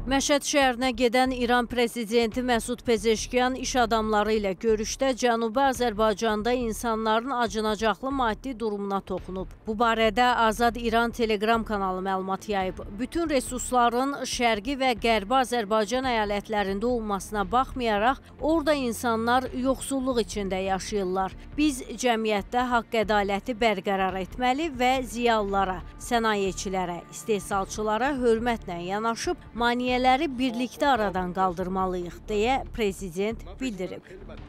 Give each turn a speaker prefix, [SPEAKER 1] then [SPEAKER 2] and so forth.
[SPEAKER 1] Məşəd şəhərinə gedən İran prezidenti Məsud Pezeşkiyan iş adamları ilə görüşdə Cənubi Azərbaycanda insanların acınacaqlı maddi durumuna toxunub. Bu barədə Azad İran Telegram kanalı məlumat yayıb. Bütün resursların şərqi və qərbi Azərbaycan əyalətlərində olmasına baxmayaraq, orada insanlar yoxsulluq içində yaşayırlar. Biz cəmiyyətdə haqq-ədaləti bərqərar etməli və ziyalılara, sənayeçilərə, istehsalçılara hörmətlə yanaşıb, maneələri birlikdə aradan qaldırmalıyıq, deyə prezident bildirib.